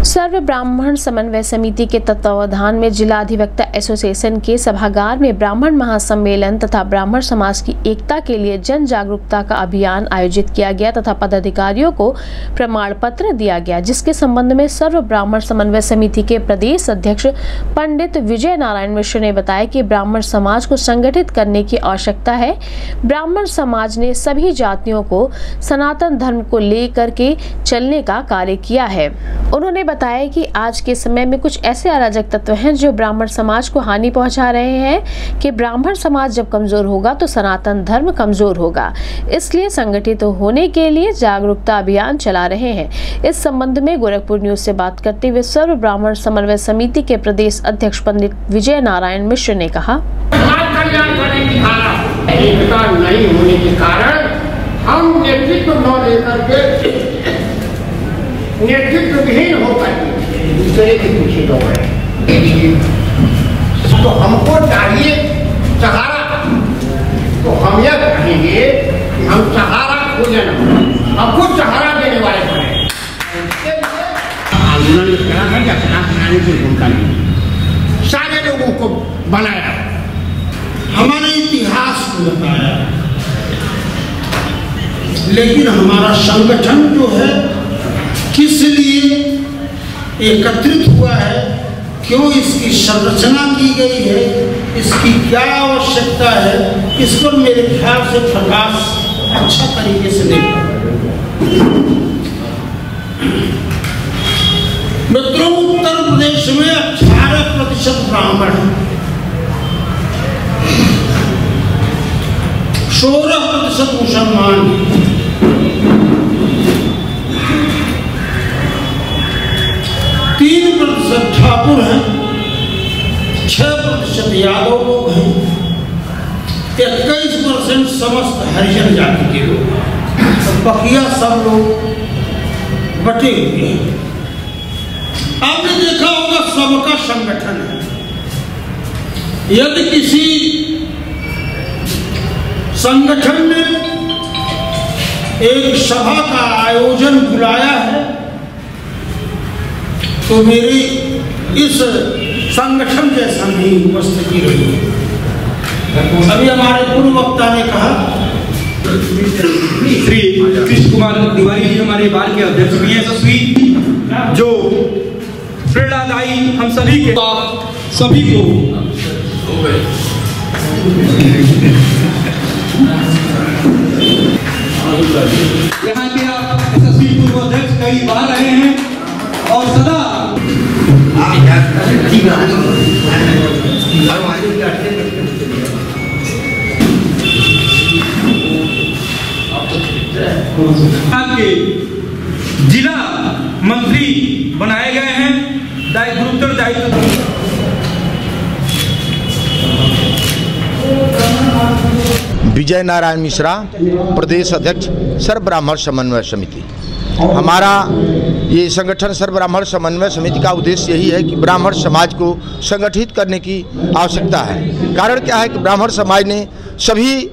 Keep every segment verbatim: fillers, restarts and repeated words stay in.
सर्व ब्राह्मण समन्वय समिति के तत्वावधान में जिला अधिवक्ता एसोसिएशन के सभागार में ब्राह्मण महासम्मेलन तथा ब्राह्मण समाज की एकता के लिए जन जागरूकता का अभियान आयोजित किया गया तथा पदाधिकारियों को प्रमाण पत्र दिया गया, जिसके संबंध में सर्व ब्राह्मण समन्वय समिति के प्रदेश अध्यक्ष पंडित विजय नारायण मिश्र ने बताया कि ब्राह्मण समाज को संगठित करने की आवश्यकता है। ब्राह्मण समाज ने सभी जातियों को सनातन धर्म को लेकर के चलने का कार्य किया है। उन्होंने बताया कि आज के समय में कुछ ऐसे अराजक तत्व हैं जो ब्राह्मण समाज को हानि पहुंचा रहे हैं कि ब्राह्मण समाज जब कमजोर होगा तो सनातन धर्म कमजोर होगा। इसलिए संगठित होने के लिए जागरूकता अभियान चला रहे हैं। इस संबंध में गोरखपुर न्यूज से बात करते हुए सर्व ब्राह्मण समन्वय समिति के प्रदेश अध्यक्ष पंडित विजय नारायण मिश्र ने कहा, नहीं होने के कारण हम नेतृत्व न लेकर के नेतृत्व विहीन होकर दूसरे के पीछे दौड़ रहे। तो हमको चाहिए सहारा, तो हम यह कहेंगे कि हम सहारा खोजना, हमको सहारा देने वाले बने। आंदोलन में क्या है, बनाने की भूमिका नहीं, सारे लोगों को बनाया, हमारे इतिहास को बताया, लेकिन हमारा संगठन जो है किस लिए एकत्रित हुआ है, क्यों इसकी संरचना की गई है, इसकी क्या आवश्यकता है, इस पर मेरे ख्याल से प्रकाश अच्छा तरीके से नहीं पड़ा। मित्रों, उत्तर प्रदेश में अठारह प्रतिशत ब्राह्मण है, सोलह प्रतिशत मुसलमान है, तीन प्रतिशत ठाकुर हैं, छह प्रतिशत यादव लोग हैं, इक्कीस परसेंट समस्त हरिजन जाति के लोग, तो बकिया सब लोग बटे हुए हैं। आपने देखा होगा सबका संगठन है। यदि किसी संगठन ने एक सभा का आयोजन बुलाया है तो मेरी इस संगठन जैसा नहीं उपस्थिति रही है। अभी हमारे पूर्व वक्ता ने कहा, श्री कृष्ण कुमार तिवारी जी हमारे बार के अध्यक्ष भी हैं, यशस्वी, जो प्रेरणादायी हम सभी के सभी को यहाँ के यशस्वी पूर्व अध्यक्ष कई बार रहे हैं और सदा के जिला मंत्री बनाए गए हैं। गुरुतर दायित्व विजय नारायण मिश्रा, प्रदेश अध्यक्ष सर्व ब्राह्मण समन्वय समिति। हमारा ये संगठन सर्व ब्राह्मण समन्वय समिति का उद्देश्य यही है कि ब्राह्मण समाज को संगठित करने की आवश्यकता है। कारण क्या है कि ब्राह्मण समाज ने सभी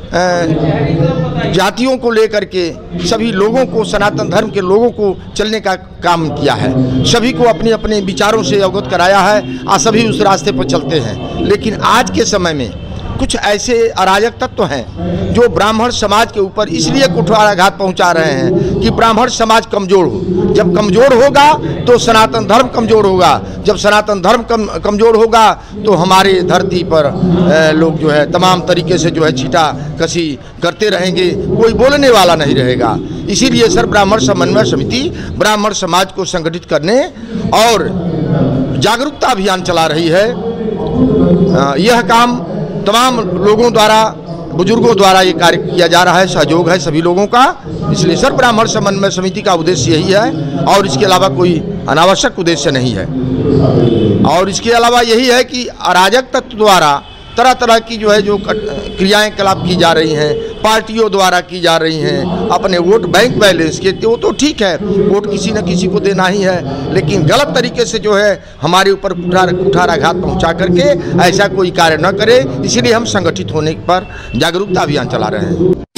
जातियों को लेकर के सभी लोगों को, सनातन धर्म के लोगों को चलने का काम किया है, सभी को अपने अपने विचारों से अवगत कराया है और सभी उस रास्ते पर चलते हैं। लेकिन आज के समय में कुछ ऐसे अराजक तत्व हैं जो ब्राह्मण समाज के ऊपर इसलिए कुठाराघात पहुंचा रहे हैं कि ब्राह्मण समाज कमजोर हो। जब कमजोर होगा तो सनातन धर्म कमजोर होगा, जब सनातन धर्म कम कमजोर होगा तो हमारे धरती पर लोग जो है तमाम तरीके से जो है छीटा कसी करते रहेंगे, कोई बोलने वाला नहीं रहेगा। इसीलिए सर्व ब्राह्मण समन्वय समिति ब्राह्मण समाज को संगठित करने और जागरूकता अभियान चला रही है। यह काम तमाम लोगों द्वारा, बुजुर्गों द्वारा ये कार्य किया जा रहा है, सहयोग है सभी लोगों का। इसलिए सर्व ब्राह्मण समन्वय समिति का उद्देश्य यही है और इसके अलावा कोई अनावश्यक उद्देश्य नहीं है। और इसके अलावा यही है कि अराजक तत्व द्वारा तरह तरह की जो है जो क्रियाएं कलाप की जा रही हैं, पार्टियों द्वारा की जा रही हैं, अपने वोट बैंक बैलेंस के, वो तो ठीक है, वोट किसी न किसी को देना ही है, लेकिन गलत तरीके से जो है हमारे ऊपर कुठाराघात पहुंचा करके ऐसा कोई कार्य न करे। इसलिए हम संगठित होने पर जागरूकता अभियान चला रहे हैं।